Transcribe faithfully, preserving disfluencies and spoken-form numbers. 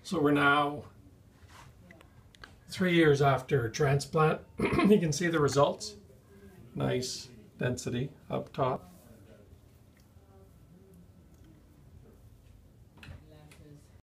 So we're now three years after transplant. You can see the results. Nice density up top.